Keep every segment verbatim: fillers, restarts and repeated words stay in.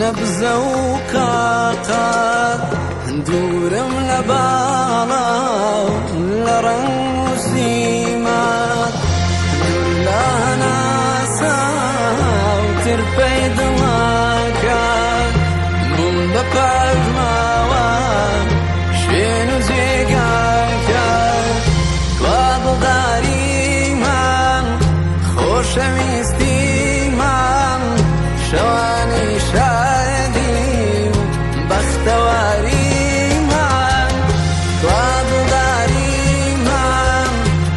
سبزە و قاقات دوورم لە باڵا لە ڕەنگ و سیمات لە هەناسا و ترپەی دڵاکات بووم بە پەرماوە شوێن و جێگاکات وا دڵداریمان خۆشەویستیمان شەوانی شادی و بەختەواریمان وا دڵداریمان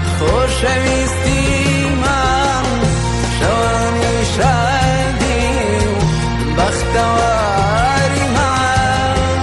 خۆشەویستیمان شەوانی شادی و بەختەواریمان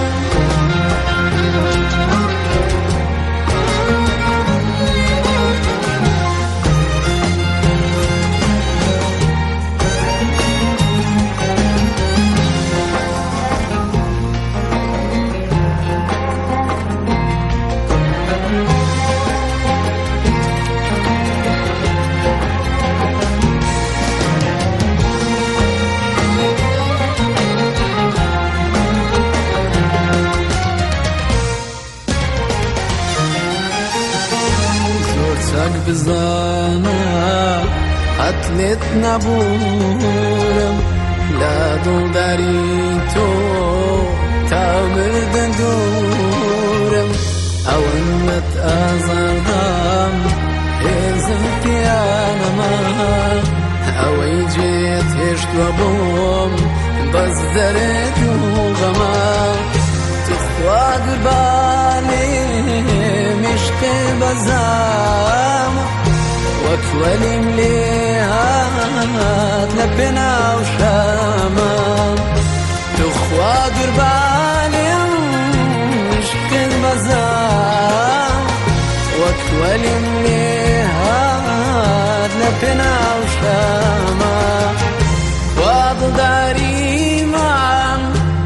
چاک بزانە قەت لێت نەبوورم لە دڵداری تۆ تا مردە دوورم ئەوەنت ئازاردام هێزم پیانەما ئەوەی جێت هێشتووە بۆم بەس دەرێت و غەما تخوا گوربانێ مشقێ بەزام وەک وەلیم لێ هات لە پێناو شەمە تخوا گوربانێ مشقێ بەزام وەک وەلیم لێ هات لە پێناو شەمە وا دڵداریمان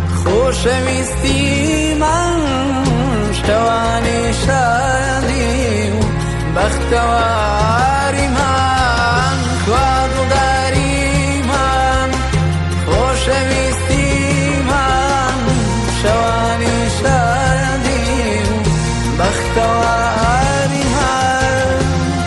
خۆشەویستیمان شەوانی شادی و بەختەواریمان وا دڵداریمان خۆشەویستیمان شەوانی شادی و بەختەواریمان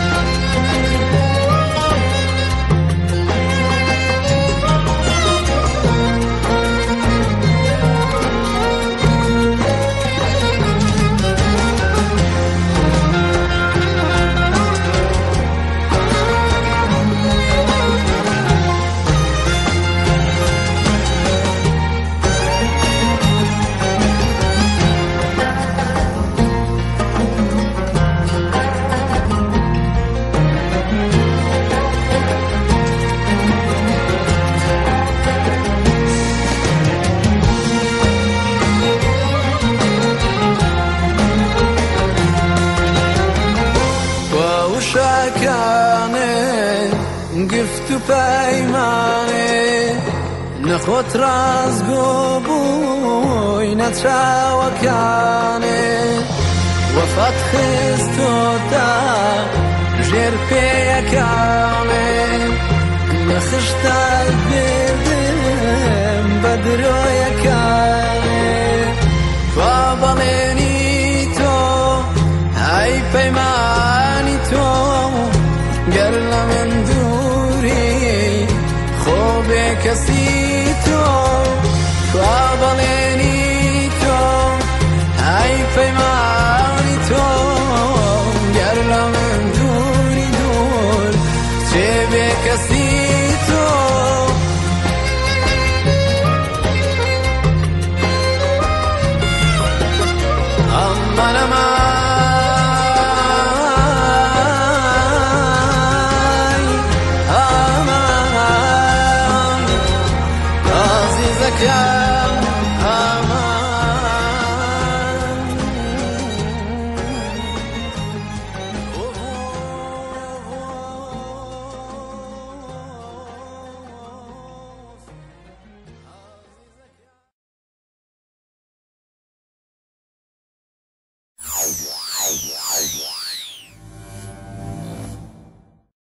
گفت و پەیمانێ نەخۆت ڕازگۆ بووی نەچاوەکانێ وەفات خستۆتە ژێر پێیەکانێ لە خشتات بێدم بە درۆیەکانێ وا بەڵێنی تۆ ئەی پەیمانی تۆ گەر لە من دووری خۆ بێ کەسی تۆ وا بەڵێنی تۆ ئەی پەیمانی